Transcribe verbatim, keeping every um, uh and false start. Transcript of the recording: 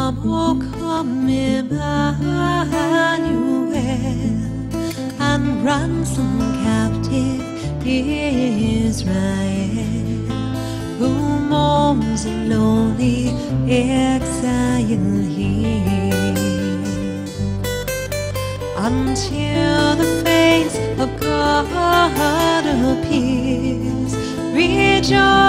Come, oh come, Emmanuel, and ransom captive Israel, who mourns a lonely exile here, until the face of God appears. Rejoice.